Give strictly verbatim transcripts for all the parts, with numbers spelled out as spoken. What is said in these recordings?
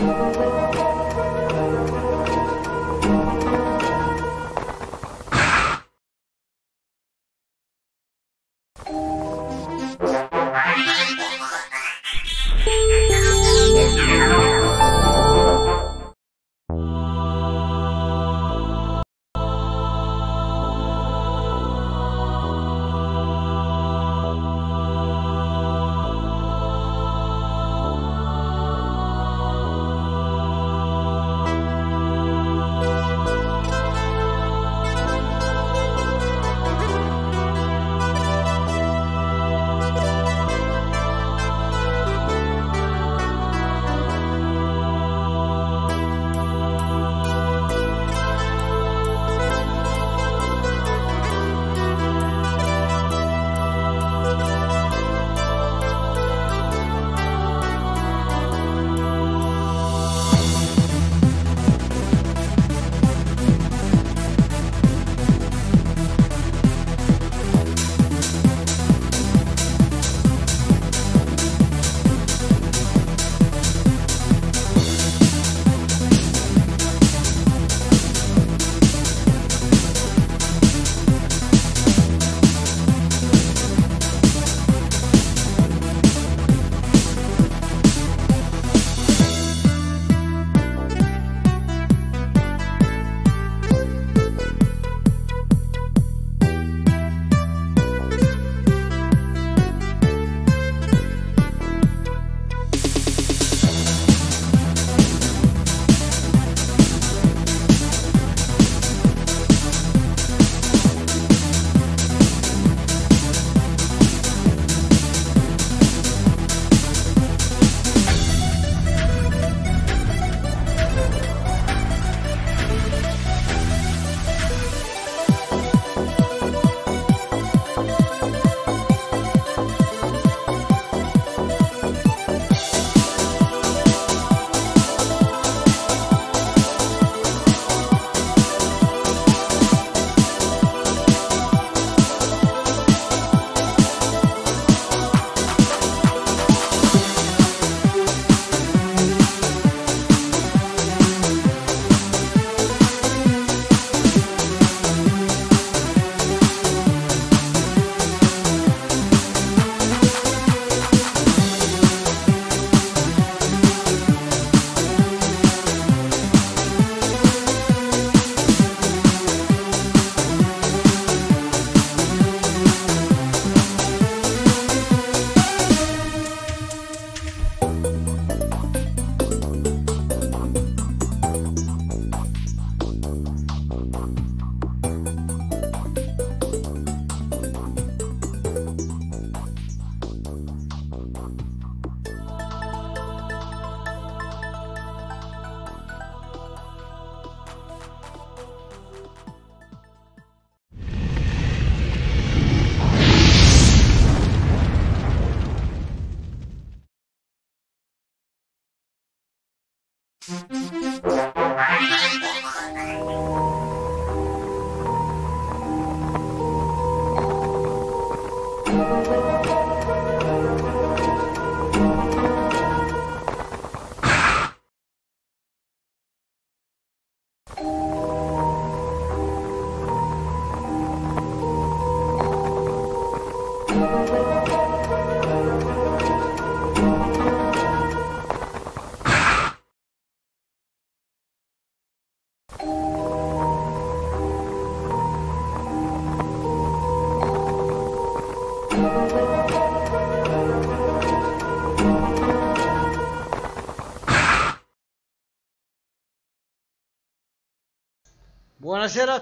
Buonasera a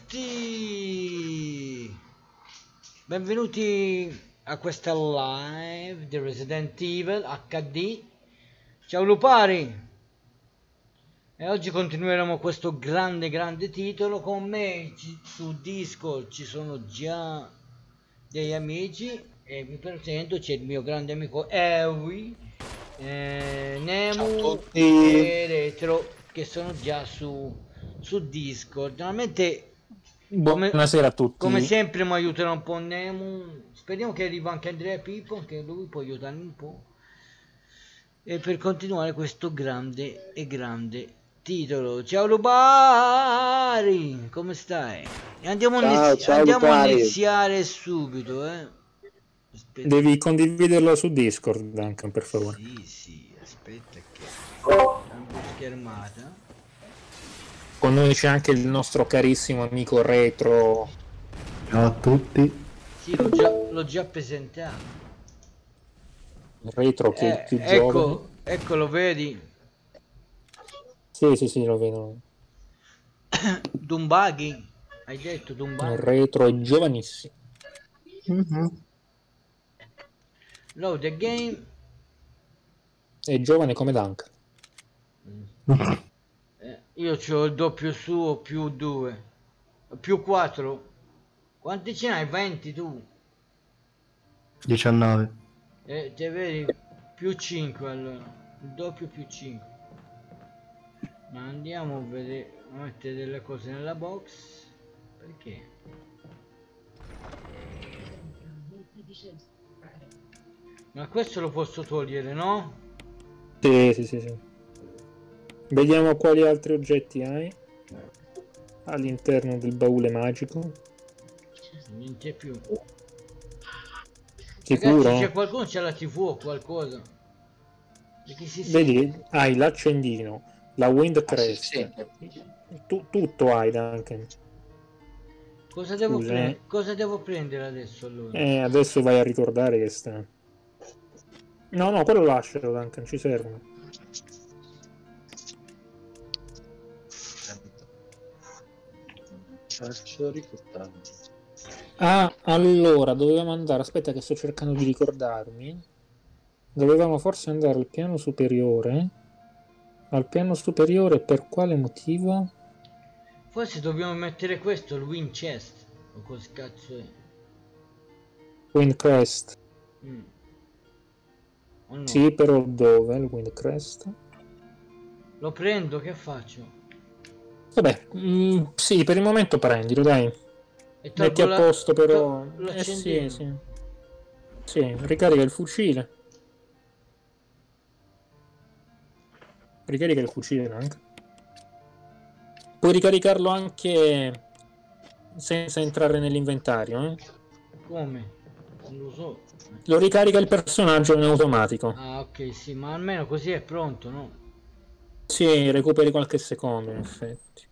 tutti, benvenuti a questa live di Resident Evil acca di. Ciao Lupari, e oggi continueremo questo grande grande titolo. Con me su Discord ci sono già degli amici e vi presento, c'è il mio grande amico Ewi, eh, Nemu e Retro, che sono già su su Discord. Normalmente come, buonasera a tutti. Come sempre mi aiuterà un po' Nemu. Speriamo che arrivi anche Andrea Pippo, che lui può aiutarmi un po'. e per continuare questo grande e grande titolo. Ciao Lupari, come stai? E andiamo, Ciao, ciao andiamo a Lupari. iniziare subito, eh. Aspetta. Devi condividerlo su Discord, Duncan, per favore. Sì, sì, aspetta che cambio schermata. Con noi c'è anche il nostro carissimo amico Retro. Ciao a tutti. Sì, l'ho già, l'ho già presentato. Retro che è il Eh, più ecco, giovane. ecco, lo vedi? Sì, sì, sì, lo vedo. Dumbaghi? Hai detto Dumbaghi? Retro è giovanissimo. Mm-hmm. Load the game. È giovane come Duncan. Eh, io c'ho il doppio suo più due. Più quattro. Quanti ce n'hai? venti tu? diciannove. Eh, te vedi? Più cinque allora. Il doppio più cinque. Ma andiamo a vedere. A mettere delle cose nella box. Perché? Ma questo lo posso togliere, no? Sì, sì, sì, sì. Vediamo quali altri oggetti hai all'interno del baule magico. Niente più. Sicuro? Ragazzi, c'è qualcuno, c'è la tivù o qualcosa? Perché si Vedi, sente? hai l'accendino, la Windcrest. Ah, Tu, tutto hai, Duncan. Cosa devo, Scusa, pre eh. cosa devo prendere adesso allora? Eh, adesso vai a ricordare che sta. No, no, quello lascialo, Duncan, ci serve. Faccio ricordare. Ah, allora, dovevamo andare, aspetta che sto cercando di ricordarmi. Dovevamo forse andare al piano superiore. Al piano superiore per quale motivo? Forse dobbiamo mettere questo, il win chest. O cosa cazzo è? Windcrest. Mm. O no? Sì, però dove il Windcrest? Lo prendo, che faccio? Vabbè, mm, sì, per il momento prendilo, dai. E Metti tolgo a la, posto però. to Eh l'accendino. sì, sì. Sì, ricarica il fucile. Ricarica il fucile anche. Puoi ricaricarlo anche senza entrare nell'inventario, eh? Come? Non lo so. Lo ricarica il personaggio in automatico. Ah, ok, sì, ma almeno così è pronto, no? Sì, recuperi qualche secondo, in effetti.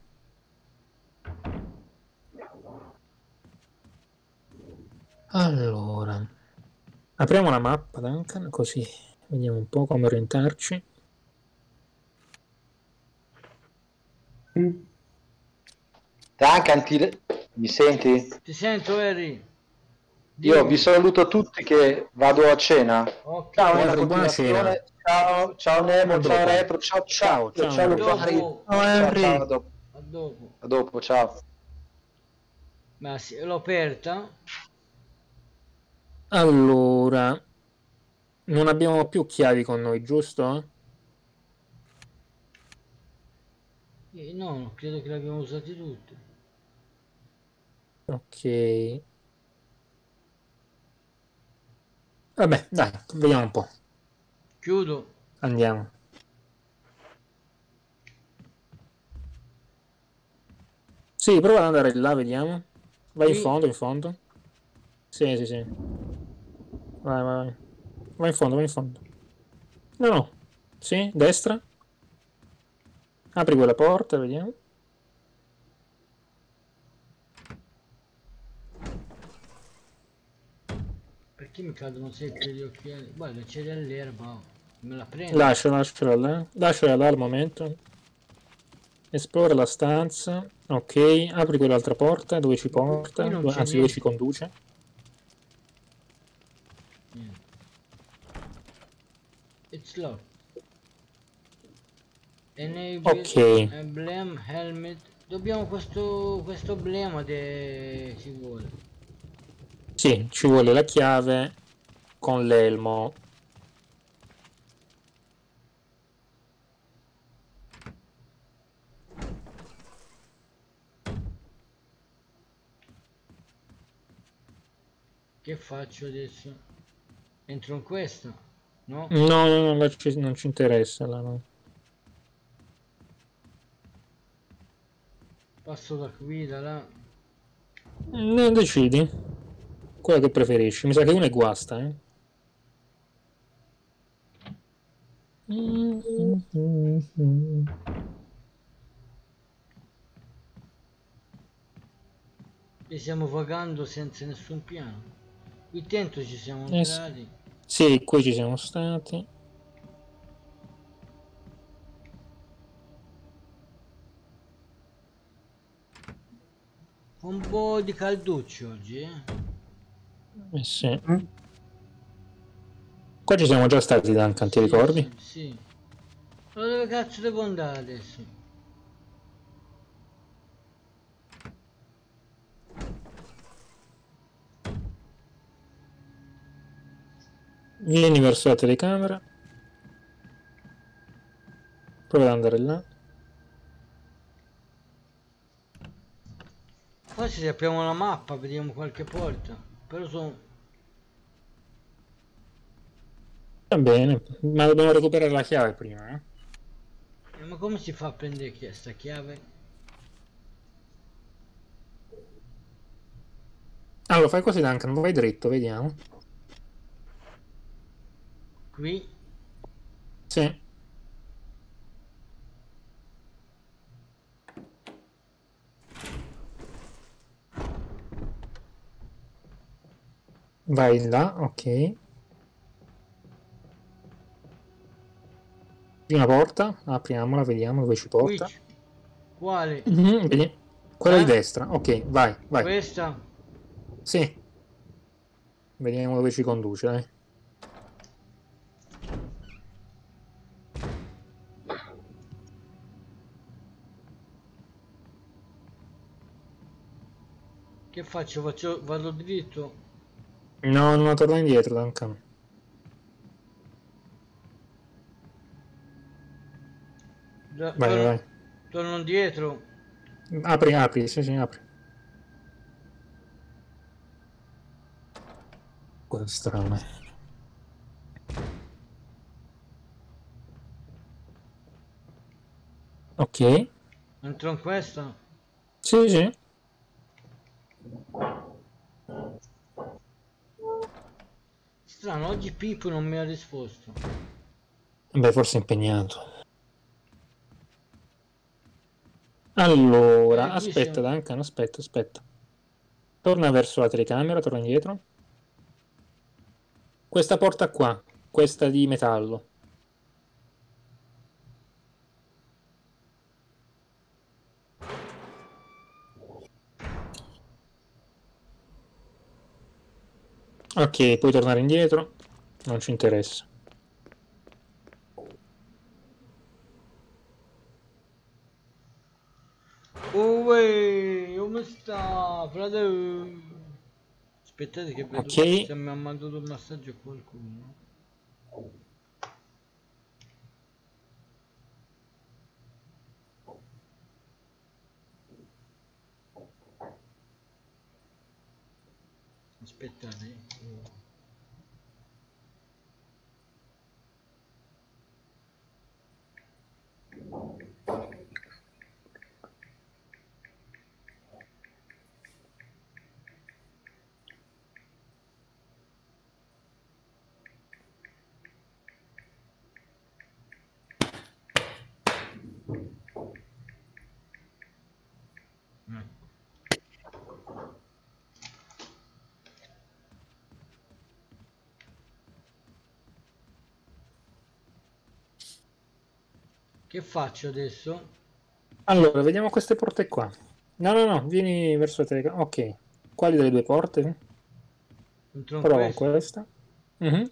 Allora, apriamo la mappa, Duncan, così vediamo un po' come orientarci. Duncan, ti... mi senti? Ti sento, Harry? Io Dimmi. vi saluto tutti che vado a cena. Ok. Ciao nella Henry, continuazione. Ciao, ciao Nemo, A ciao dopo. Retro, ciao ciao, Ciao, ciao, ciao Henry. Lupari. Dopo. Ciao Henry. Ciao, a dopo. A dopo. A dopo, ciao. Ma sì, l'ho aperta. Allora, non abbiamo più chiavi con noi, giusto? Eh, no, credo che l'abbiamo usati tutti. Ok. Vabbè, dai, vediamo un po'. Chiudo. Andiamo. Sì, prova ad andare là, vediamo. Vai in Qui. fondo, in fondo. Sì, sì, sì. Vai, vai, vai. Vai in fondo, vai in fondo. No, no. Sì, destra. Apri quella porta, vediamo. Perché mi cadono sempre gli occhiali? Guarda, c'è dell'erba. Me la prendo. Lascia, lasciala là. Lasciala là al momento. Esplora la stanza. Ok, apri quell'altra porta dove ci porta. Qui non Dove- c'è anzi, dove niente. ci conduce. Niente. It's locked. Enable Ok. emblem helmet. Dobbiamo questo questo emblema de ci vuole. Sì, ci vuole la chiave con l'elmo. Che faccio adesso? Entro in questo. No? No, no, no, là ci- non ci interessa. Là, no. Passo da qui, da là. Non decidi. Quello che preferisci. Mi sa che uno è guasta, eh. E stiamo vagando senza nessun piano. Qui dentro ci siamo Eh sì. entrati. Sì, qui ci siamo stati. Un po' di calduccio oggi, eh? Eh sì. Qua ci siamo già stati, Duncan, ti Sì, ricordi? sì, sì. Ma dove cazzo devo andare adesso? Vieni verso la telecamera. Prova ad andare là. Forse se apriamo la mappa vediamo qualche porta. Però sono... Va bene, ma dobbiamo recuperare la chiave prima, eh? Eh, ma come si fa a prendere chi- sta chiave? Allora, fai così, Duncan, vai dritto, vediamo. Qui? Sì. Vai là, ok. Prima porta, apriamola, vediamo dove ci Qui? porta. c- Quale? Mhm, vedi? Quella Eh? di destra, ok, vai, vai. Questa? Sì. Vediamo dove ci conduce, dai. Che faccio? Faccio... Vado dritto? No, non torna indietro, Duncan. Da- Vai, torno... vai. Torno indietro? Apri, apri, sì, sì, apri. Cosa strana. Ok. Entro in questa? Sì, sì. Strano, oggi Pippo non mi ha risposto. Beh, forse è impegnato. Allora, Eh, qui aspetta, siamo... Duncan, aspetta, aspetta. Torna verso la telecamera, torna indietro. Questa porta qua, questa di metallo. Ok, puoi tornare indietro. Non ci interessa. Oh, wey, come sta, frate? Aspettate che vedo Ok. se mi ha mandato un messaggio a qualcuno. Aspettate. Che faccio adesso? Allora, vediamo queste porte qua. No, no, no, vieni verso la telecamera. Ok. Quali delle due porte? Entro in Prova con questo? questa. Mhm.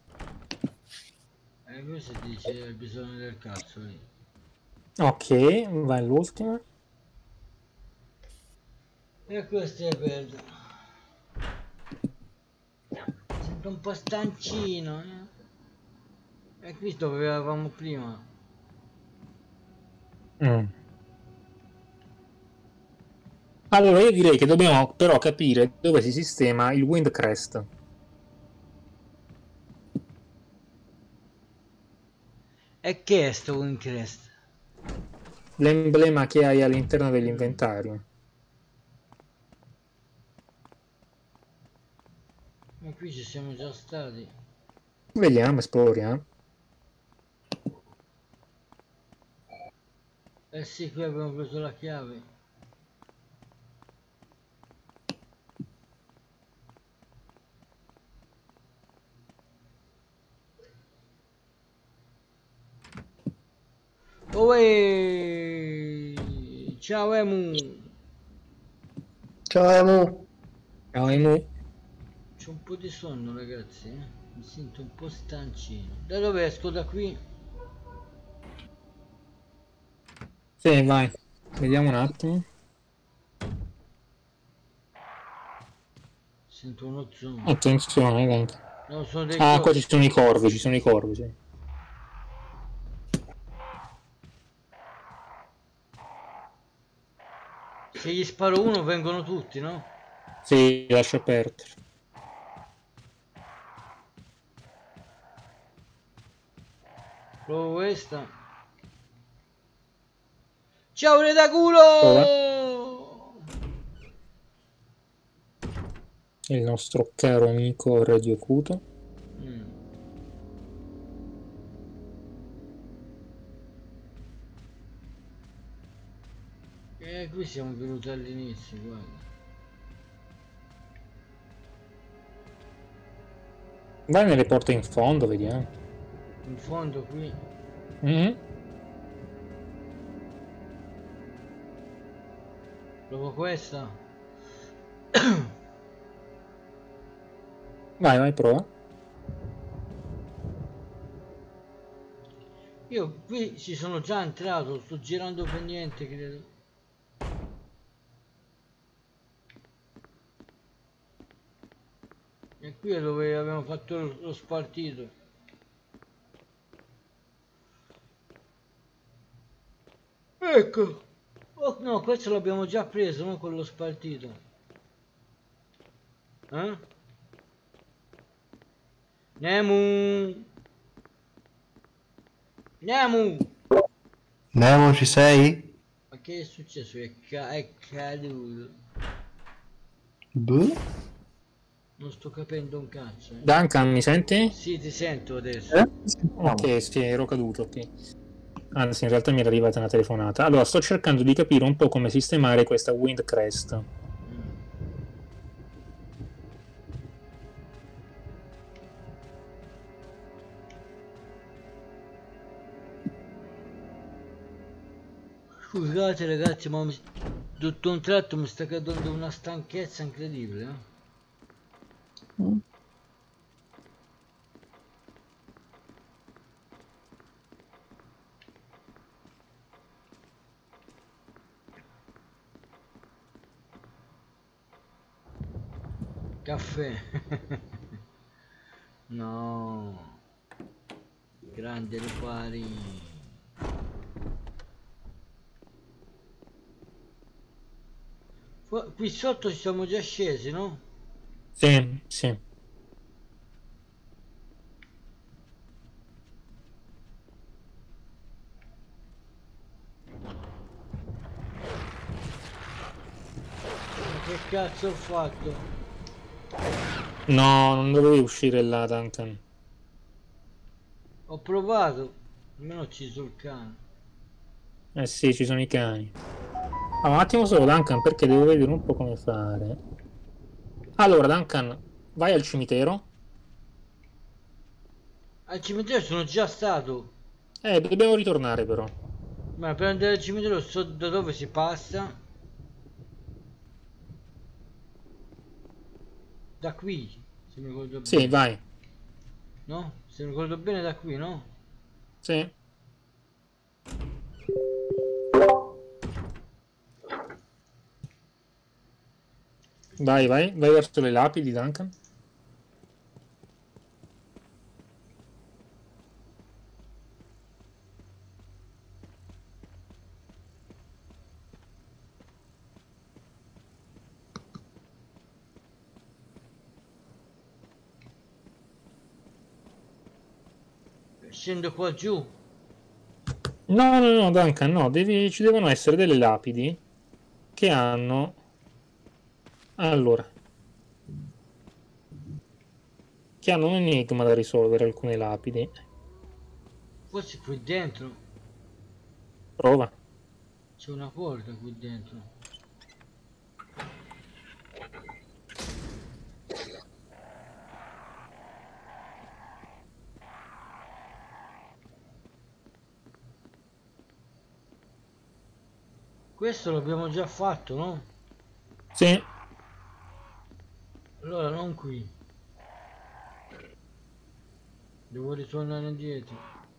E questo dice hai bisogno del cazzo lì. Ok, vai all'ultima. E questo è bello. Sento un po' stancino, eh? E qui dove eravamo prima. Mm. Allora, io direi che dobbiamo però capire dove si sistema il Windcrest. E che è sto Windcrest? L'emblema che hai all'interno dell'inventario. Ma qui ci siamo già stati. Vediamo, esploriamo. Eh sì, qui abbiamo preso la chiave. Oi! Ciao Emu! Ciao Emu. Ciao Emu. C'ho un po' di sonno ragazzi, eh? Mi sento un po' stancino. Da dove esco? Da qui? Sì, vai. Vediamo un attimo. Sento uno zoom. Attenzione, dai. No, sono dei Ah, qua corvi. ci sono i corvi, ci sono i corvi, sì. Se gli sparo uno vengono tutti, no? Sì, lascia perdere. Provo questa. Ciao re da culo! Il nostro caro amico Radio Cuto. Mm. E qui siamo venuti all'inizio, guarda. Vai nelle porte in fondo, vediamo. In fondo qui. Mm-hmm. Provo questa. Vai, vai, prova. Io qui ci sono già entrato, sto girando per niente, credo. E qui è dove abbiamo fatto lo, lo spartito. Ecco. Oh no, questo l'abbiamo già preso, no? Con lo spartito. Eh? Nemu! Nemu! Nemo, ci sei? Ma che è successo? È, ca è caduto. Boh. Non sto capendo un cazzo. Eh. Duncan, mi senti? Sì, ti sento adesso. Eh? Ok, sì, ero caduto, ok. Anzi, in realtà mi era arrivata una telefonata. Allora, sto cercando di capire un po' come sistemare questa Windcrest. Mm. Scusate ragazzi, ma mi... tutto un tratto mi sta cadendo una stanchezza incredibile. Eh? Mm. Caffè. No. Grande Lupari. Fu- Qui sotto ci siamo già scesi, no? Sì, sì. Ma che cazzo ho fatto? No, non dovevi uscire là, Duncan. Ho provato. Almeno ci sul cane. Eh sì, ci sono i cani. Ah, un attimo solo, Duncan, perché devo vedere un po' come fare. Allora, Duncan, vai al cimitero. Al cimitero sono già stato. Eh, dobbiamo ritornare però. Ma per andare al cimitero so da dove si passa. Da qui, se mi ricordo Sì, bene. vai. No? Se mi ricordo bene da qui, no? Sì. Vai, vai, vai verso le lapidi, Duncan. Scendo qua giù. No, no, no, Duncan, no, devi, ci devono essere delle lapidi che hanno... Allora, che hanno un enigma da risolvere, alcune lapidi. Forse qui dentro Prova. c'è una porta qui dentro. Questo l'abbiamo già fatto, no? Sì. Allora non qui. Devo ritornare indietro.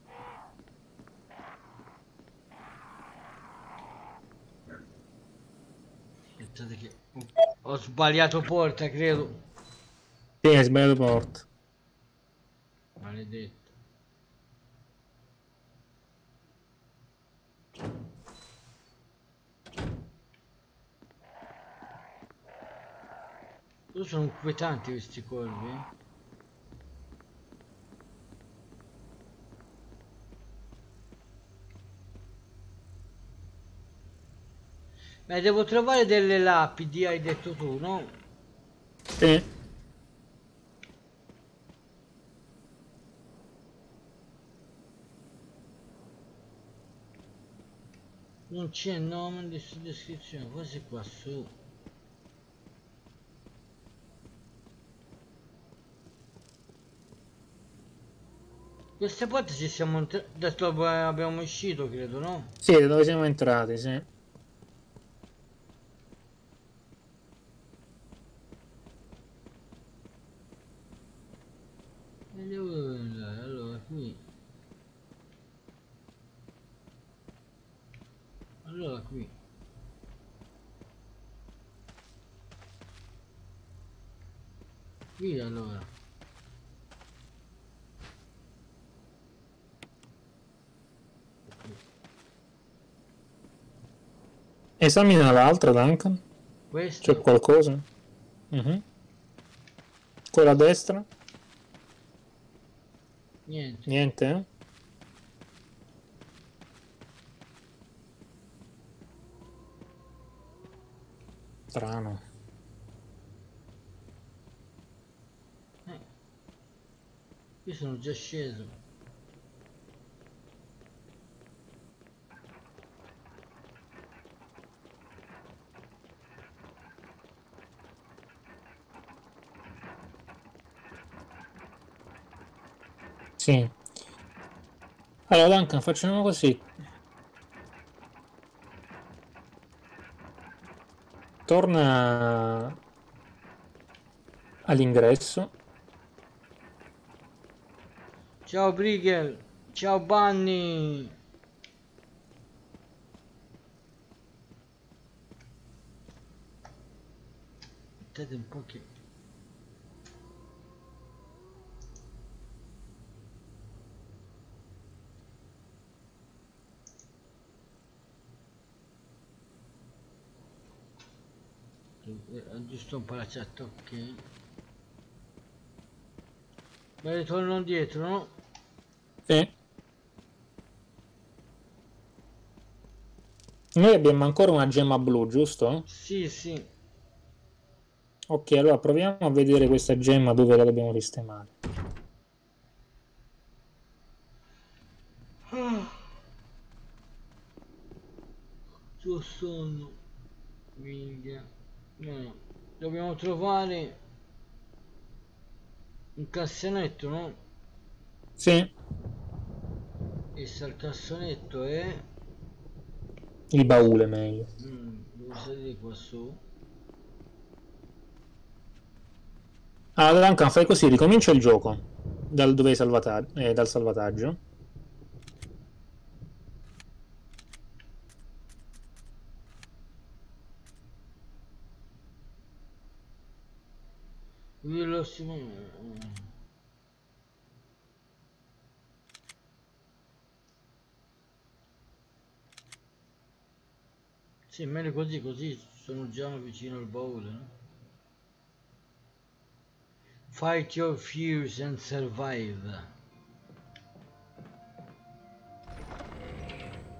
Aspettate che ho, ho sbagliato porta, credo. Sì, hai sbagliato porta. Maledetto. Però sono inquietanti questi corvi, eh? Beh, devo trovare delle lapidi, hai detto tu, no? Sì. Non c'è nome di descrizione, forse qua su. Queste porte ci siamo entrati, adesso abbiamo uscito, credo, no? Sì, da dove siamo entrati, sì. E devo andare, allora qui. Allora qui. Qui allora. Esamina l'altra, Duncan. Questo? C'è qualcosa? Mhm. Quella a destra? Niente. Niente, eh? Strano. Eh, io sono già sceso. Sì. Allora, Duncan, facciamo così. Torna all'ingresso. Ciao Brigel. Ciao Bunny. Aspettate un po' che... Eh, giusto un po' la chat, ok. Ma ritorno indietro, no? Sì. Noi abbiamo ancora una gemma blu, giusto? Sì, sì. Ok, allora proviamo a vedere questa gemma dove la dobbiamo sistemare. C'ho sonno. Minchia. No. Dobbiamo trovare un cassonetto, no? Sì, E se il cassonetto è... il baule meglio. Mm, devo salire qua su. Allora, Duncan, fai così, ricomincia il gioco dal, dove hai salvata- eh, dal salvataggio. Velocissimo. Sì, meglio così, così sono già vicino al baule, no? Fight your fears and survive.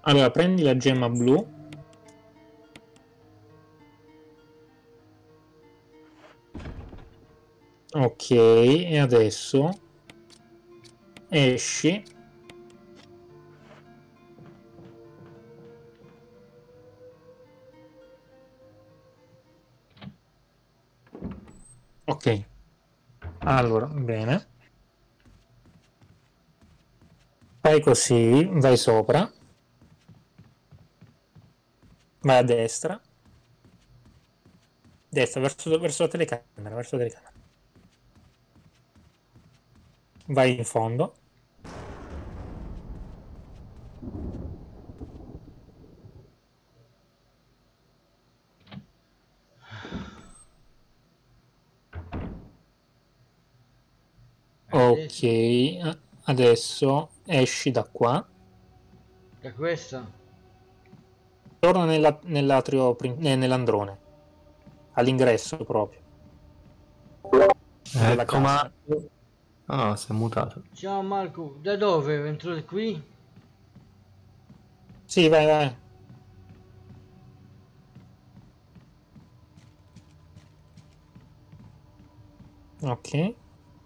Allora, prendi la gemma blu. Ok, e adesso esci. Ok, allora, bene. Fai così, vai sopra. Vai a destra. Destra, verso, verso la telecamera, verso la telecamera. Vai in fondo. Ok, adesso esci da qua. Da questa? Torna nella, nell'atrio, eh, nell'androne. All'ingresso proprio. Ecco, ma... Ah, no, si è mutato. Ciao Marco, da dove? Entro di qui? Sì, vai, vai. Ok.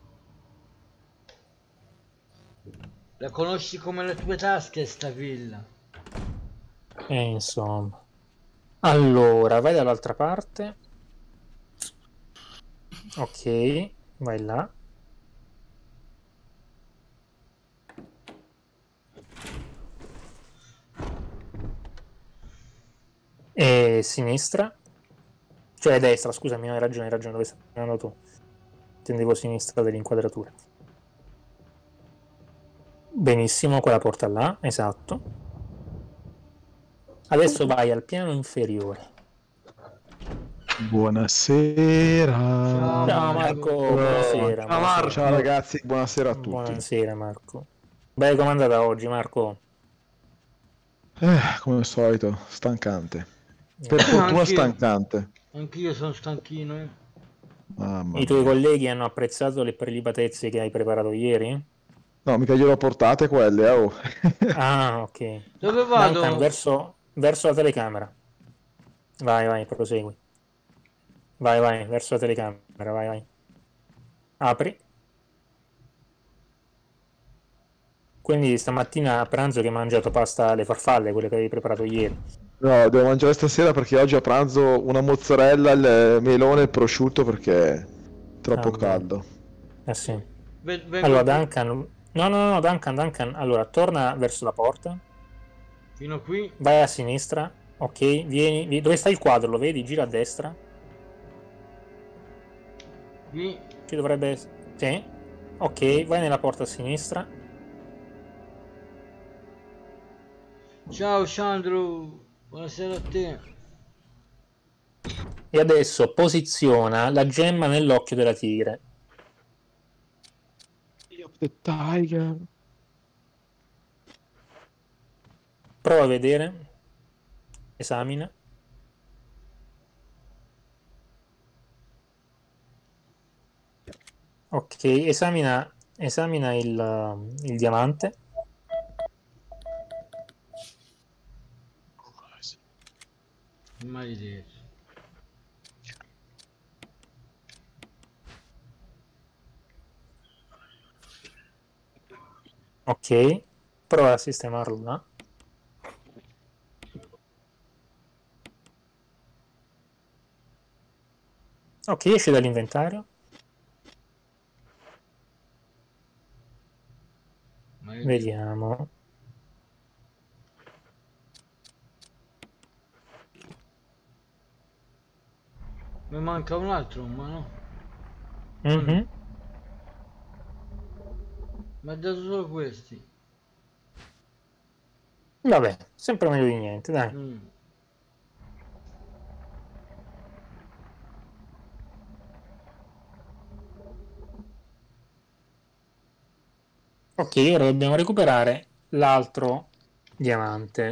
La conosci come le tue tasche sta villa? E insomma. Allora, vai dall'altra parte. Ok, vai là. E sinistra. Cioè destra, scusami, hai ragione, hai ragione, dove stai andando tu? Intendevo sinistra dell'inquadratura. Benissimo, quella porta là, esatto. Adesso vai al piano inferiore. Buonasera. Ciao, Ciao Marco, buonasera. Ciao Marco. Ciao ragazzi, buonasera a tutti. Buonasera Marco. Beh, com'è andata oggi Marco? Eh, come al solito, stancante. Per fortuna Anch'io. stancante. Anch'io sono stanchino. Eh. Mamma I tuoi mia. colleghi hanno apprezzato le prelibatezze che hai preparato ieri? No, mica glielo portate quelle, eh, oh. Ah, ok. Dove vado? Duncan, verso, verso la telecamera. Vai, vai, prosegui. Vai, vai, verso la telecamera, vai, vai. Apri. Quindi stamattina a pranzo che hai mangiato pasta alle farfalle, quelle che avevi preparato ieri. No, devo mangiare stasera perché oggi a pranzo una mozzarella, il melone e il prosciutto perché è troppo Ah, caldo. Eh sì. Ve- vengo Allora, qui. Duncan... No, no, no, Duncan, Duncan. Allora, torna verso la porta. Fino qui. Vai a sinistra. Ok, vieni... vi- Dove sta il quadro? Lo vedi? Gira a destra. Qui. Ci dovrebbe essere... Sì. Ok, vai nella porta a sinistra. Ciao Sandro. Buonasera a te. E adesso posiziona la gemma nell'occhio della tigre. The Tiger. Prova a vedere. Esamina. Ok, esamina, esamina il, il diamante. Maledetto. Ok, prova a sistemarlo là. Ok, esce dall'inventario. Vediamo. Mi manca un altro, ma no. Mm-hmm. Mi ha dato solo questi. Vabbè, sempre meglio di niente, dai. Mm. Ok, ora dobbiamo recuperare l'altro diamante.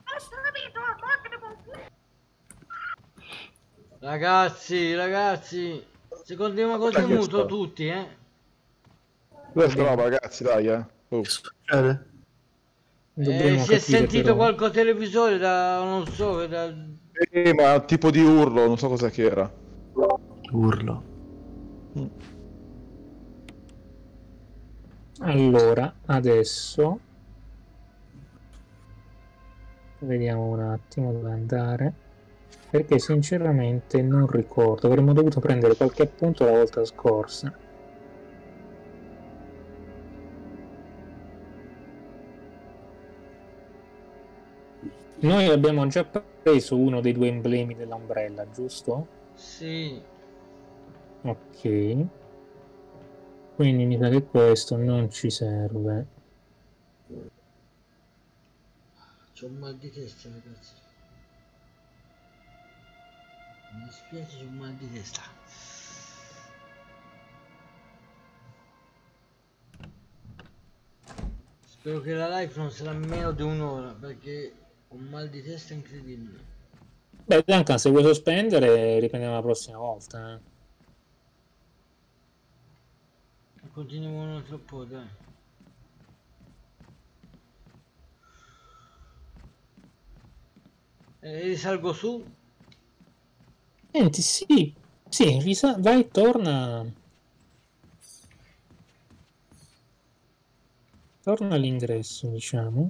Ragazzi, ragazzi, se continua così muto tutti, eh. Dove sta roba, ragazzi, dai, eh. Oh. Che succede? Eh, Dobbiamo si è capire sentito però. qualche televisore da, non so, da... Eh, ma tipo di urlo, non so cosa che era. Urlo. Allora, adesso vediamo un attimo dove andare, perché sinceramente non ricordo. Avremmo dovuto prendere qualche appunto la volta scorsa. Noi abbiamo già preso uno dei due emblemi dell'ombrella, giusto? Sì. Ok. Quindi mi sa che questo non ci serve. C'ho un mal di testa, ragazzi. Mi dispiace, c'ho un mal di testa. Spero che la live non sarà meno di un'ora, perché ho un mal di testa incredibile. Beh, Duncan, se vuoi sospendere, riprendiamo la prossima volta. Eh. Continuiamo un altro po', dai. E risalgo su? Senti, sì, sì, risa- vai e torna. Torna all'ingresso, diciamo.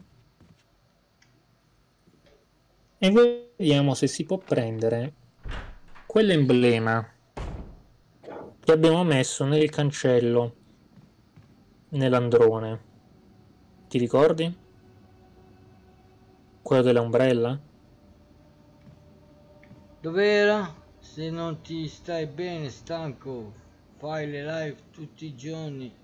E vediamo se si può prendere quell'emblema che abbiamo messo nel cancello nell'androne. Ti ricordi? Quello dell'ombrella? Dov'era? Se non ti stai bene, stanco, fai le live tutti i giorni.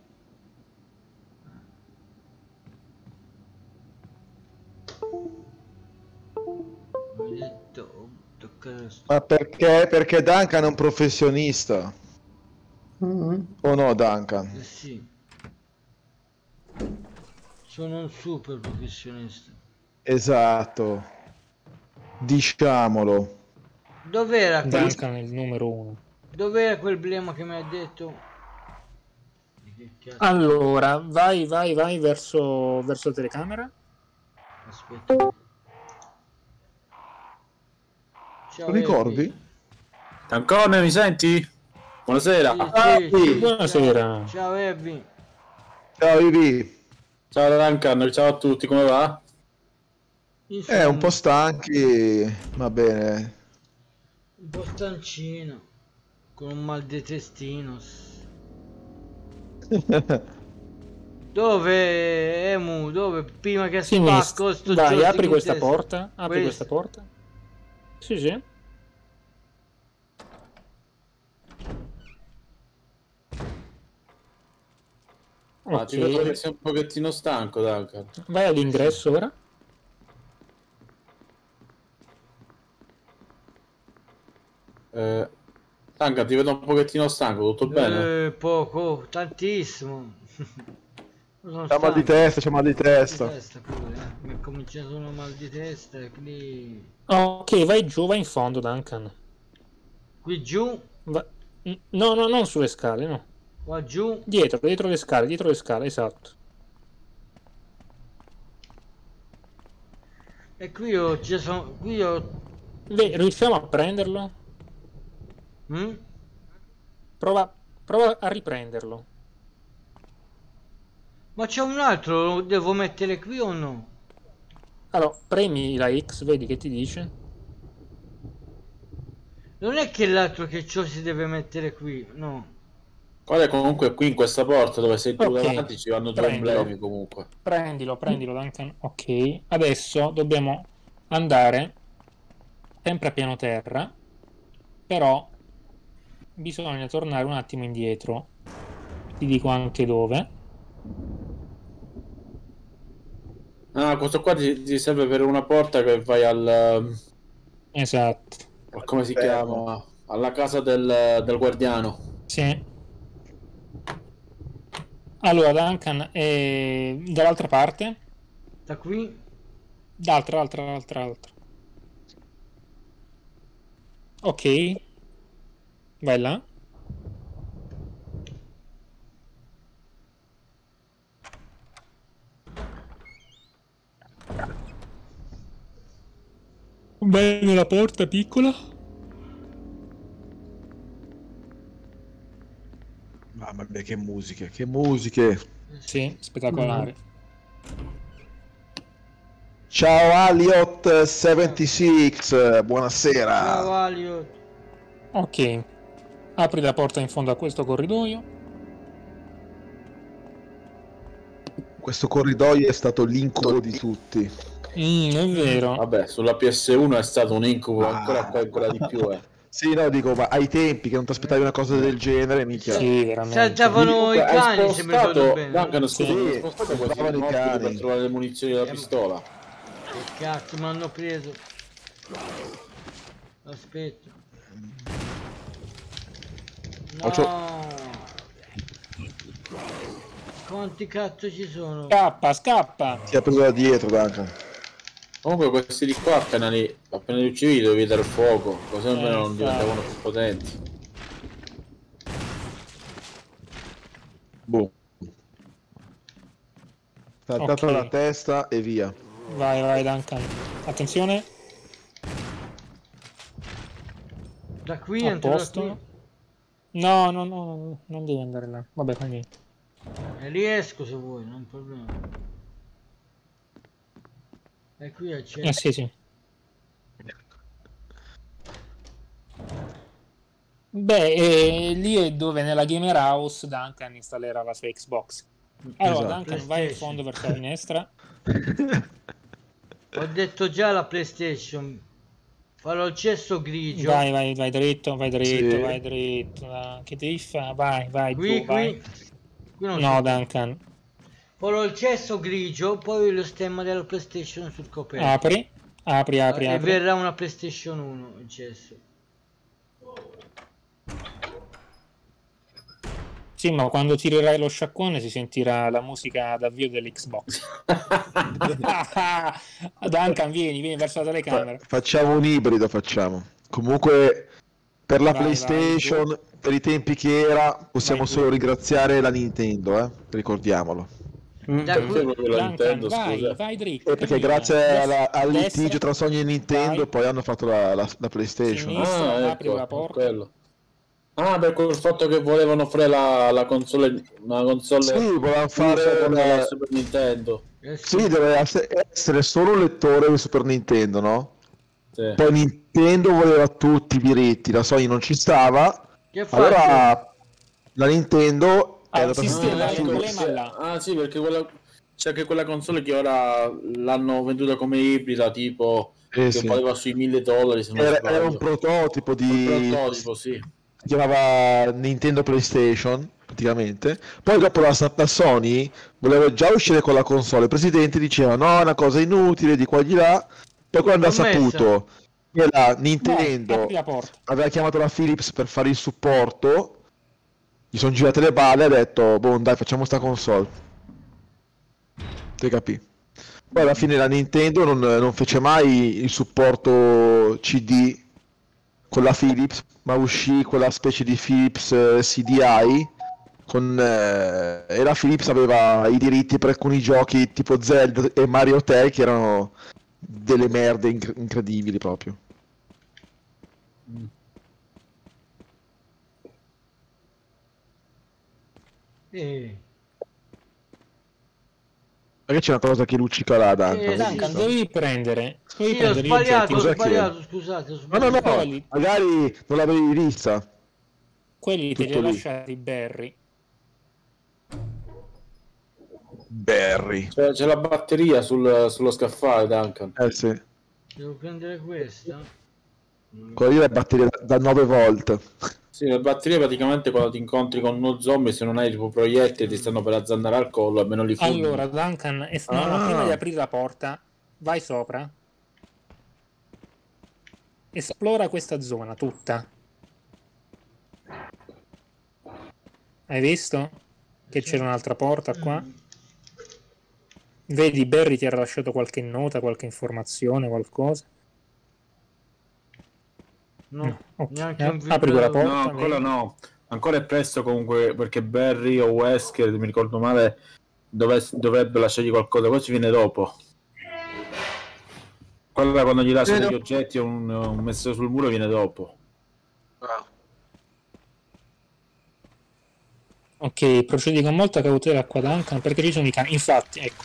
Ho detto, oh, toccare sto... Ma perché? Perché Duncan è un professionista. Mm. O no, Duncan? Eh sì. Sono un super professionista. Esatto. Diciamolo. Dov'era quel... Duncan è il numero uno. Dov'era quel blema che mi ha detto? Di che cazzo? Allora, vai, vai, vai verso, verso la telecamera. Aspetta. Ciao Ricordi? Abby. Tancone, mi senti? Buonasera. Sì, Ah, sì, sì. sì. Buonasera. Ciao, ciao Abby. Ciao Ivi. Ciao Duncan, ciao a tutti, come va? Insomma, Eh, un po' stanchi, va bene. un po' stancino. Con un mal di testino. Dove, Emu? Dove? Prima che Sinistra. spacco sto Vai, joystick apri in questa testa. porta. Apri questa porta. Sì, sì. Ah, ti vedo che Ok. sei un pochettino stanco, Duncan. Vai all'ingresso ora. Eh, Duncan, ti vedo un pochettino stanco, tutto bene? Eh, poco, tantissimo. Sono C'ha mal di stanco. testa, c'ha mal di Mal di testa. testa pure, eh. Mi è cominciato un mal di testa e quindi... Ok, vai giù, vai in fondo, Duncan. Qui giù, Va- No, no, non sulle scale, no. qua giù. Dietro, dietro le scale, dietro le scale, esatto. E qui ho già sono... Qui ho... Beh, riusciamo a prenderlo? Mm? Prova, prova a riprenderlo. Ma c'è un altro, lo devo mettere qui o no? Allora, premi la X, vedi che ti dice? Non è che l'altro che c'ho si deve mettere qui, no. Guarda, comunque qui in questa porta dove sei tu Ok, davanti ci vanno due prendilo. emblemi comunque. Prendilo, prendilo, Duncan. Ok, adesso dobbiamo andare sempre a piano terra, però bisogna tornare un attimo indietro. Ti dico anche dove. Ah, questo qua ti, ti serve per una porta che vai al... Esatto. al- come si Fermo. chiama? Alla casa del, del guardiano. Sì. Allora, Duncan, eh, dall'altra parte? Da qui? D'altra, altra, altra, altra. Ok. Vai là. Vai nella porta piccola. Mamma mia, che musiche, che musiche. Sì, spettacolare. Ciao Aliot settantasei, buonasera. Ciao Aliot. Ok, apri la porta in fondo a questo corridoio. Questo corridoio è stato l'incubo di tutti. Mm, è vero. Vabbè, sulla P S uno è stato un incubo Ah. ancora, ancora di più, eh. Sì, no, dico, ma ai tempi che non ti aspettavi una cosa del genere, minchia. Sì, veramente. Saltavano i Comunque, cani, hai se mi ricordo spostato, bene. Duncan, scusa, Sì. hai spostato quasi Stavano i morti cani. per trovare le munizioni della Eh, pistola. Che cazzo mi hanno preso? Aspetta. No. Faccio- Quanti cazzo ci sono? Scappa, scappa. Ti ha preso da dietro, Duncan. Comunque questi di qua appena li, appena li uccidi devi dare fuoco, così almeno Eh, non infatti. diventavano più potenti. Boom. Saltato Ok. la testa e via. Vai, vai, Duncan. Attenzione. Da qui A entro da posto. qui. No, no, no, no, non devi andare là. Vabbè, fa niente. E riesco se vuoi, non è un problema. E qui c'è. Eh sì, sì. Beh, eh, lì è dove nella Gamer House Duncan installerà la sua Xbox. Allora, Esatto. Duncan, vai in fondo verso la finestra. Ho detto già la PlayStation. Farò il cesso grigio. Vai, vai, vai dritto, vai dritto, Sì. vai dritto. Ah, che devi fare? Vai, vai, Qui, giù, vai. qui. Qui non No, so. Duncan. Farò il cesso grigio, poi lo stemma della PlayStation sul coperto. Apri, apri, apri, e apri. verrà una PlayStation uno il cesso. Sì, ma quando tirerai lo sciacquone si sentirà la musica d'avvio dell'Xbox. Duncan, vieni, vieni verso la Fa- telecamera. facciamo un ibrido, facciamo. Comunque, per la Vai, PlayStation, vai, per i tempi che era, possiamo Vai, solo giù. ringraziare la Nintendo, eh? Ricordiamolo. Da Perché qui- proprio la Duncan, Nintendo, vai, scusa. vai dritto. Eh, perché cammina. grazie Destra, alla- al destra, litigio tra Sony e Nintendo vai. poi hanno fatto la, la- la PlayStation. Sinistra. Ah, apri ecco, la porta. quello. Ah, per quel fatto che volevano fare la, la console, una console Sì, volevano fare fare con la la- Super Nintendo. eh sì. Sì, deve ess- essere solo un lettore di Super Nintendo, no? Sì. Poi Nintendo voleva tutti i diritti, la Sony non ci stava. Che faccio? Allora la Nintendo è Ah, andata sì, a sì, sentire la- la il ecco, problema sì. là. Ah sì, perché quella, c'è anche quella console che ora l'hanno venduta come ibrida, tipo Eh, che sì. valeva sui mille dollari se non Era, sbaglio. era un prototipo Un di... prototipo, sì. si chiamava Nintendo PlayStation praticamente. Poi dopo la, la Sony voleva già uscire con la console, il presidente diceva no, è una cosa inutile di qua e di là. Poi quando ha L'ho messa. saputo che la Vai, Nintendo apri la porta. aveva chiamato la Philips per fare il supporto, gli sono girate le balle e ha detto boh dai, facciamo sta console. Te capì? Poi alla fine la Nintendo non, non fece mai il supporto C D con la Philips, ma uscì quella specie di Philips eh, C D I con, eh, e la Philips aveva i diritti per alcuni giochi tipo Zelda e Mario Tech che erano delle merde inc- incredibili proprio. Eh. Perché c'è una cosa che luccica là, Duncan? Eh, l'hai sì, Duncan, visto? devi prendere. Devi Sì, ho prendere gli sbagliato, oggetti. ho Cos'è che- sbagliato, scusate, ho No, no, sbagliato. no, Quelli- magari non l'avevi vista. Quelli te li Tutto ha lì. lasciati Barry. Barry. C'è, c'è la batteria sul- sullo scaffale, Duncan. Eh sì, Devo prendere questa. quella lì è la batteria da, da nove volt. Sì, la batteria praticamente quando ti incontri con uno zombie, se non hai tipo proiettili ti stanno per azzannare al collo, almeno li fulmini. Allora, Duncan, es- no, no, Ah. prima di aprire la porta, vai sopra. Esplora questa zona tutta. Hai visto? Che c'era un'altra porta qua. Vedi, Barry ti era lasciato qualche nota, qualche informazione, qualcosa. No, ok. neanche Eh, un apri quella vibratore. No, porta. ancora vedi? no. Ancora è presto comunque perché Barry o Wesker, mi ricordo male, dove- dovrebbe lasciargli qualcosa. Questo viene dopo. Quella quando gli lascia Vedo- degli oggetti o un, un messaggio sul muro viene dopo. Ah. Ok, procedi con molta cautela qua Duncan perché ci sono i cani. Infatti, ecco.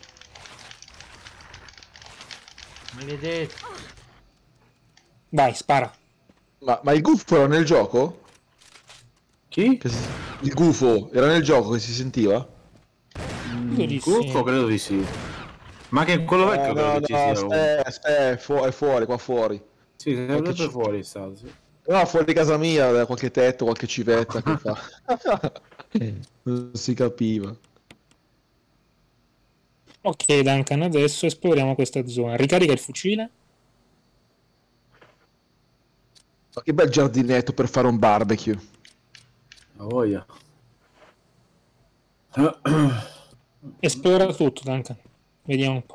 Maledetto. Vai, spara. Ma, ma il gufo era nel gioco? Chi? Che si- Il gufo era nel gioco che si sentiva? Io di sì. Gufo credo di sì. Ma anche in quello No, vecchio no, credo che ci no, sia. stai, stai, è, fu- è fuori, qua fuori. Sì, sempre Qualche ci- fuori è stato, sì. No, fuori di casa mia, da qualche tetto, qualche civetta che fa. Non si capiva. Ok Duncan, adesso esploriamo questa zona. Ricarica il fucile. Ma che bel giardinetto per fare un barbecue. La voglia. Esplora tutto Duncan. Vediamo un po'.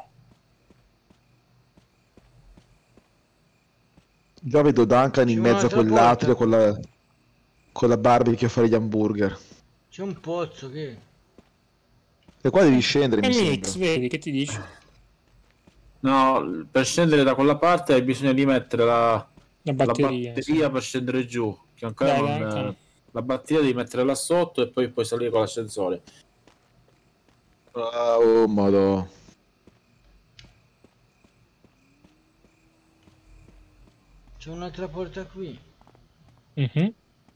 Già vedo Duncan in C'è mezzo a un'altra quell'atrio porta. con la, con la barbecue a fare gli hamburger. C'è un pozzo che... E qua devi scendere, mi Mix, sembra. vedi che ti dici? No, per scendere da quella parte hai bisogno di mettere la, La la batteria. batteria per scendere giù. Che ancora Dai, non, Duncan. eh, la batteria devi mettere là sotto e poi puoi salire con l'ascensore. Ah, oh, madò. C'è un'altra porta qui. Mhm.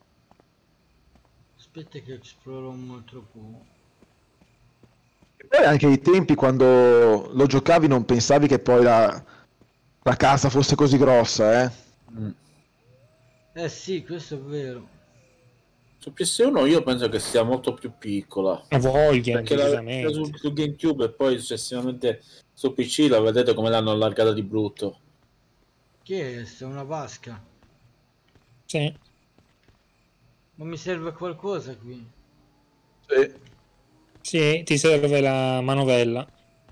Aspetta che esploro un altro po'. E poi anche ai tempi quando lo giocavi non pensavi che poi la, la casa fosse così grossa, eh? Mm. Eh sì, questo è vero. Su P S uno io penso che sia molto più piccola. A voglia, Perché la, decisamente. su, su GameCube e poi successivamente su P C la vedete come l'hanno allargata di brutto. Che è questa? Una vasca? Sì. Ma mi serve qualcosa qui? Sì. Sì, ti serve la manovella.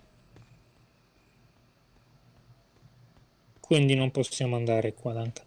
Quindi non possiamo andare qua, Duncan.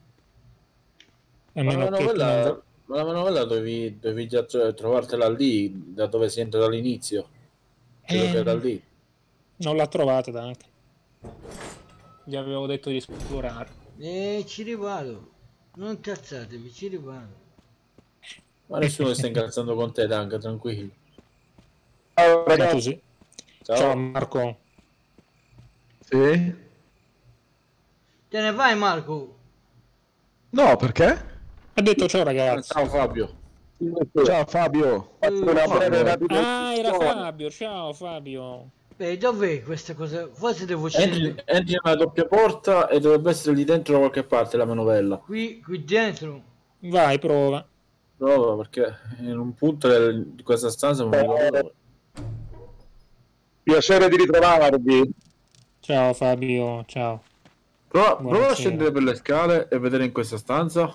A Ma la meno che tu non manovella, va- ma la manovella dovevi, dovevi già tro- trovartela lì, da dove si entra dall'inizio. Credo che era Eh, lì. non l'ha trovata, Duncan. Gli avevo detto di esplorare. E ci rivado. Non cazzatevi, ci rivado. Ma nessuno si sta incazzando con te, Danca, tranquillo. Ciao, Ma tu ragazzi. sì. Ciao. Ciao Marco. Sì? Te ne vai Marco? No, perché? Ha detto ciao ragazzi. Ciao Fabio. Ciao Fabio. Faccio una No, breve no. rapida Ah, era descrizione. Fabio. Ciao Fabio. Beh, dov'è questa cosa? Forse devo Entri, scendere entri nella doppia porta e dovrebbe essere lì dentro da qualche parte la manovella. qui, qui dentro. Vai, prova. Prova perché in un punto del- di questa stanza non mi ricordo dove. Piacere di ritrovarvi. Ciao Fabio, ciao. Prova, prova a Buonasera. scendere per le scale e vedere in questa stanza.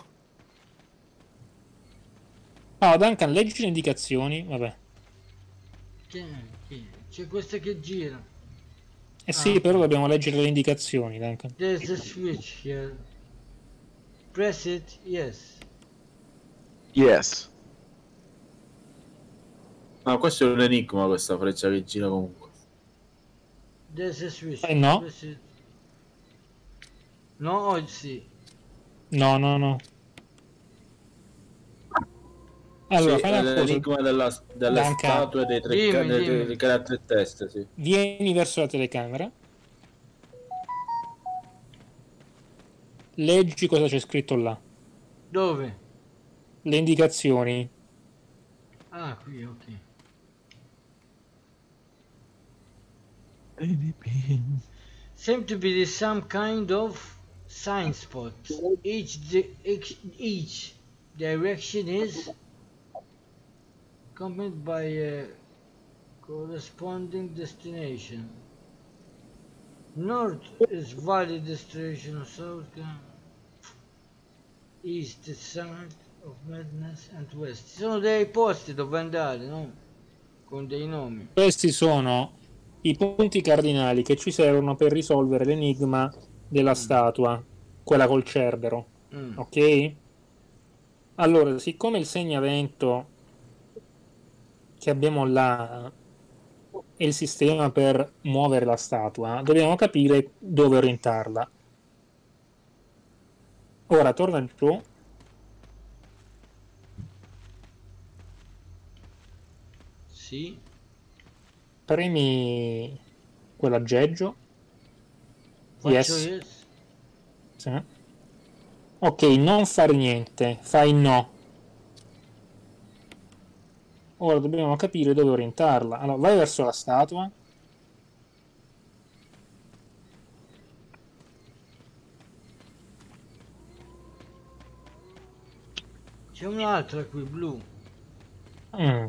Ah, Duncan, leggi le indicazioni. Vabbè. Che- che- C'è questa che gira. Eh sì, Ah. però dobbiamo leggere le indicazioni, Duncan. There's a switch here. Press it, yes. Yes. No, questo è un enigma, questa freccia che gira comunque. There's a switch. Eh, no. Press it. No, oh, sì. No, no, no. Allora, Sì, fai è una cosa. l'enigma della, delle Danca. statue dei tre Dimmi, ca- dei- dimmi. dei caratteri teste, sì. Vieni verso la telecamera. Leggi cosa c'è scritto là. Dove? Le indicazioni. Ah, qui, ok. Seem to be some kind of sign spot. Each, di- each, each direction is accompanied by a corresponding destination. North is valid destination, south east is summit of madness and west. Ci sono dei posti dove andare, no? Con dei nomi. Questi sono i punti cardinali che ci servono per risolvere l'enigma della statua, quella col cerbero. Mm. Ok? Allora, siccome il segnavento che abbiamo là è il sistema per muovere la statua, dobbiamo capire dove orientarla. Ora torna giù. Sì. Premi quell'aggeggio. Faccio Yes. yes. Sì. Ok, non fare niente, fai no. Ora dobbiamo capire dove orientarla. Allora, vai verso la statua. C'è un'altra qui, blu. Mm.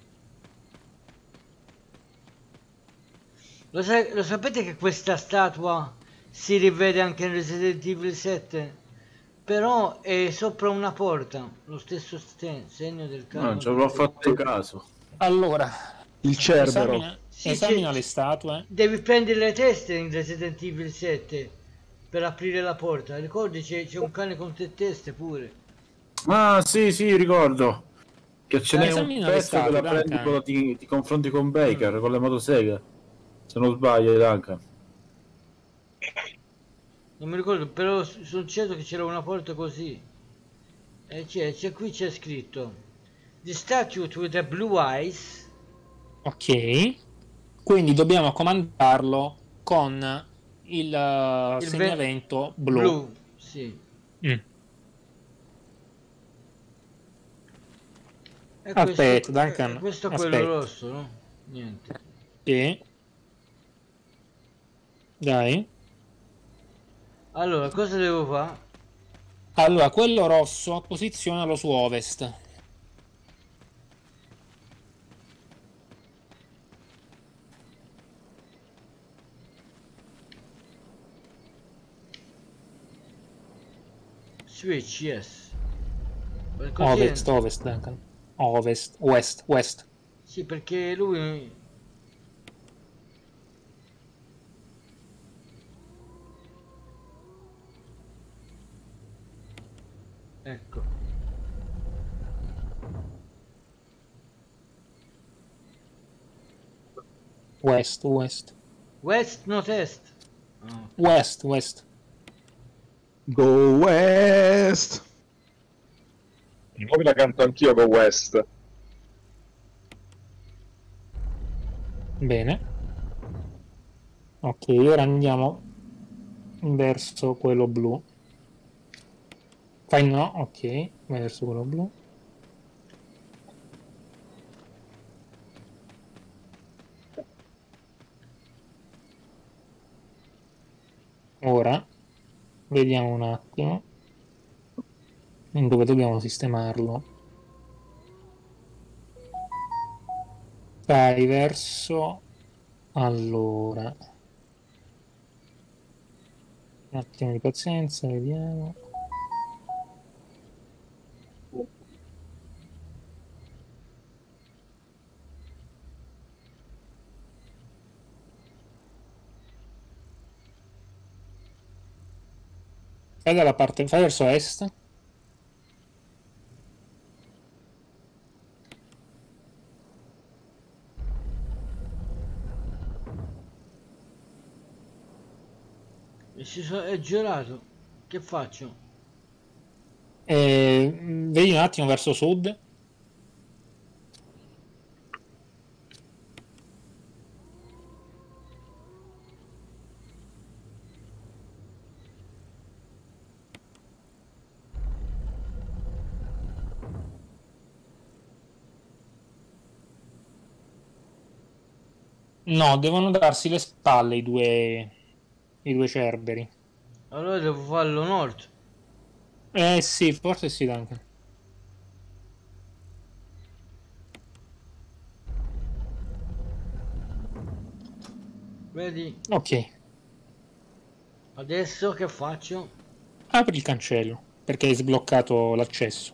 Lo, sa- lo sapete che questa statua si rivede anche in Resident Evil sette? Però è sopra una porta, lo stesso ste- segno del No, caso. non ci avrò fatto caso. Allora, Il cerbero. esamina, Sì, esamina c'è- le statue. Devi prendere le teste in Resident Evil sette per aprire la porta. Ricordi c'è, c'è un cane con tre teste pure. Ah, sì, sì, ricordo. Che ce n'è un Esamina le pezzo che la statue, prendi Duncan. quando ti, ti confronti con Baker, con le motoseghe. Se non sbaglio, Duncan. Non mi ricordo, però s- sono certo che c'era una porta così. E c'è, c'è qui c'è scritto The statue with the blue eyes. Ok. Quindi dobbiamo comandarlo con il, uh, Il ve- segnamento blu. Blu, sì. Mm. E Aspetta, questo, Duncan, e questo è quello aspetta. rosso, no? Niente. Sì. Dai. Allora, cosa devo fare? Allora, quello rosso posizionalo su ovest. Switch, yes. Per così- Ovest, ovest, Duncan. Ovest, west, west. Sì, perché lui... Ecco. West, west. West, not est. Ah, West, west. Go West! Di nuovo la canto anch'io con West. Bene. Ok, ora andiamo verso quello blu. Fai no, ok, vai verso quello blu. Ora vediamo un attimo in dove dobbiamo sistemarlo. Vai verso... Allora... Un attimo di pazienza, vediamo. Fai dalla parte... Fai verso est. e si so- è girato. Che faccio? E... Vedi un attimo verso sud. No, devono darsi le spalle i due, i due cerberi. Allora devo farlo nord. Eh sì, forse sì, Duncan. Vedi? Ok, Adesso che faccio? apri il cancello perché hai sbloccato l'accesso.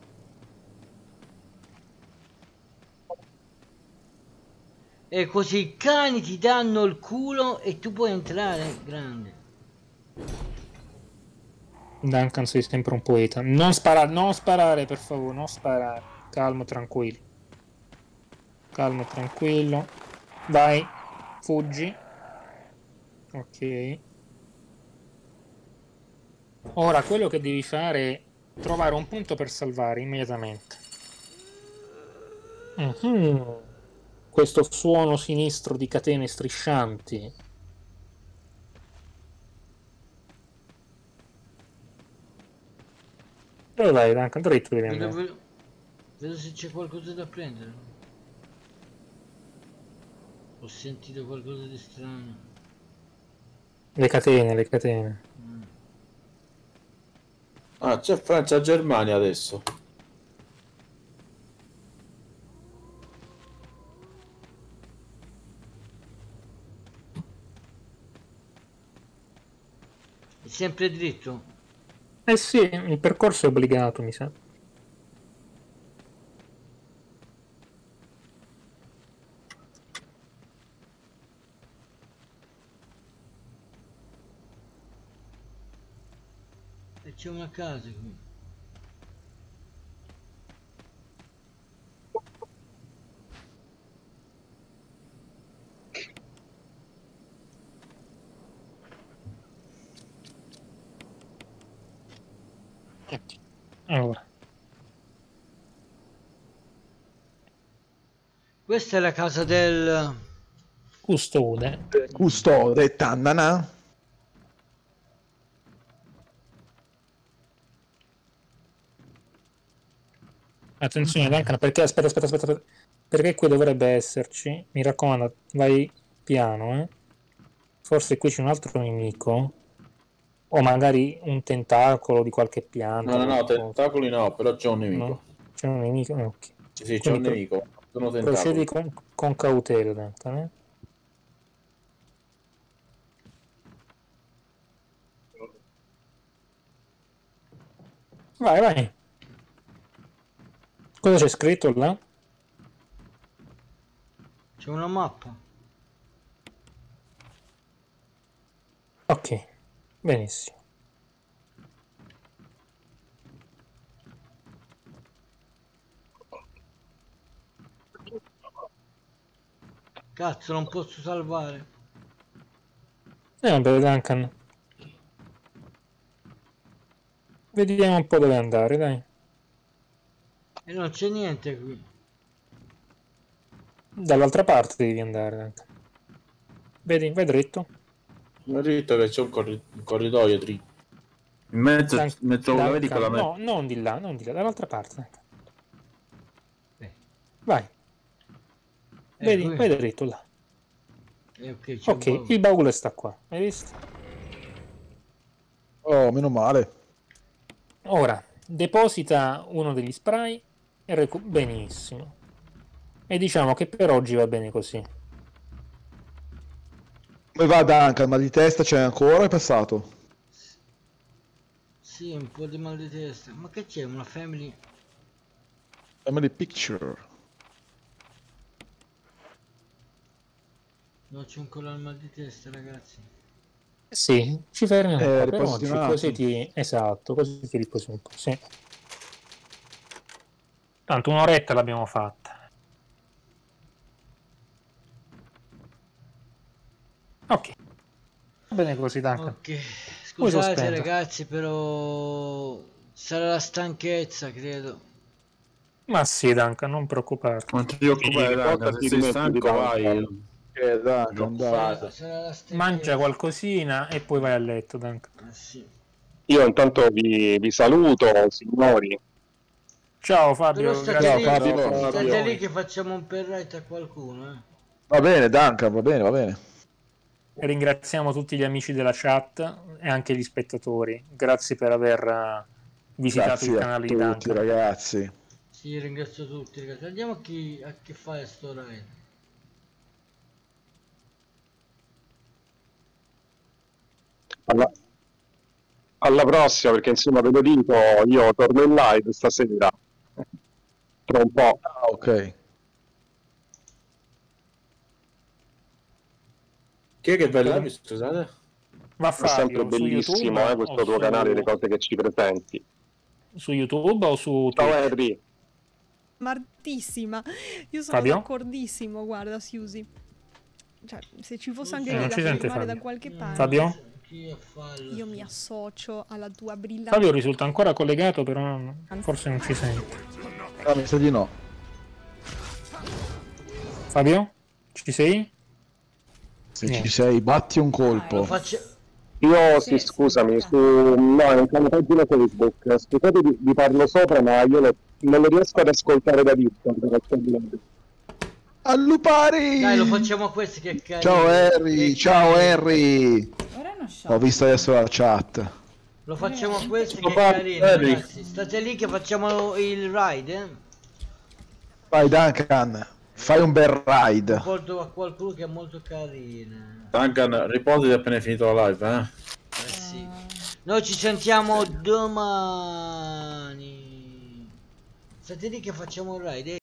E così i cani ti danno il culo e tu puoi entrare. Grande. Duncan, sei sempre un poeta. Non sparare, non sparare, per favore, non sparare. Calmo, tranquillo. Calmo, tranquillo. Vai, fuggi. Ok. Ora quello che devi fare è trovare un punto per salvare immediatamente. Mhm. Questo suono sinistro di catene striscianti. Dove vai, Duncan? Dritto devi Vedo, andare. vedo, vedo se c'è qualcosa da prendere. Ho sentito qualcosa di strano. Le catene, le catene. Mm. Ah, c'è Francia-Germania adesso. È sempre dritto? Eh sì, il percorso è obbligato, mi sa. E c'è una casa qui. Allora, Questa è la casa del... custode. Custode, tannana. Attenzione, Duncan, perché aspetta, aspetta, aspetta, aspetta. Perché qui dovrebbe esserci. Mi raccomando, vai piano, eh. Forse qui c'è un altro nemico. O magari un tentacolo di qualche pianta. No, no, no, qualcosa. tentacoli no, però c'è un nemico. No? C'è un nemico? Eh, ok. Sì, sì, c'è Quindi un pro- nemico. Sono tentacoli. Procedi con, con cautela, Duncan, eh. Vai, vai. Cosa c'è scritto là? C'è una mappa. Ok, benissimo. Cazzo, non posso salvare. Eh, vabbè, Duncan. Vediamo un po' dove andare, dai. E non c'è niente qui. Dall'altra parte devi andare, Duncan. Vedi, vai dritto. Mi ha detto che c'è un, corri- un corridoio dritto. In mezzo, Dan- in mezzo la vedi Duncan, quella no, non di là, non di là, dall'altra parte. Duncan. Eh, Vai, eh, vedi, qui. vai dritto là. Eh, ok, c'è Ok, un baule. il baule sta qua, hai visto? Oh, meno male. Ora, deposita uno degli spray e recu- benissimo. E diciamo che per oggi va bene così. Come va Duncan? Mal di testa c'è ancora o è passato? Sì, un po' di mal di testa. Ma che c'è? Una family? Family picture. No, c'è ancora il mal di testa, ragazzi. Sì, ci fermiamo Eh, qua per riposati oggi, un così attimo. ti... Esatto, così ti riposi un po', sì. Tanto un'oretta l'abbiamo fatta. Ok. Va bene così, Duncan. Ok, Puoi scusate sospendere. ragazzi, però sarà la stanchezza, credo. Ma sì, Duncan, non preoccuparti. Non ti preoccupare, Duncan, se Portati sei rimetti stanco di vai. Duncan. Eh, Duncan, dai. Sarà, sarà la stanchezza. Mangia qualcosina e poi vai a letto, Duncan. Ah, sì. Io intanto vi, vi saluto, signori. Ciao Fabio, Però state grazie. lì, Ciao, Fabio. per- state per- lì che facciamo un perrette a qualcuno, eh. Va bene, Duncan, va bene, va bene. Ringraziamo tutti gli amici della chat e anche gli spettatori. Grazie per aver eh, visitato il Grazie a canale di tutti, Duncan. ragazzi. Sì, ringrazio tutti, ragazzi. Andiamo a chi, a chi fa sto raid. Alla, alla prossima, perché insomma ve lo dico, io torno in live stasera. Tra un po'. Ah, ok. Chi è che va in live, scusate? Va È sempre Fabio su bellissimo YouTube, eh, questo o tuo su, canale, le cose che ci presenti. su YouTube o su Ciao Twitch? Henry. Martissima. Io sono Fabio? d'accordissimo, guarda, Siusi. cioè, se ci fosse anche Eh, lì non da ci sente firmare da Fabio. qualche parte, Fabio? Chi è fallo? io mi associo alla tua brillante... Fabio risulta ancora collegato, però forse non ci sente. Ah, mi sa di no. Fabio? Ci sei? Se Niente. ci sei, batti un Lo colpo. faccio... Io, sì, scusami, su... no, è una pagina Facebook. Scusate, vi, vi parlo sopra, ma io lo- non lo riesco ad ascoltare da Discord. Allupari! Dai, lo facciamo a questi che carino. Ciao Harry, Che ciao carino. Harry. Ora non so. Ho visto adesso la chat. Lo facciamo a questi che Papà, carino, Harry. ragazzi. State lì che facciamo il ride, eh? Vai Duncan, fai un bel ride. Ricordo a qualcuno che è molto carino. Duncan, riposati appena hai finito la live, eh? Eh sì. Noi ci sentiamo domani. State lì che facciamo il ride, eh?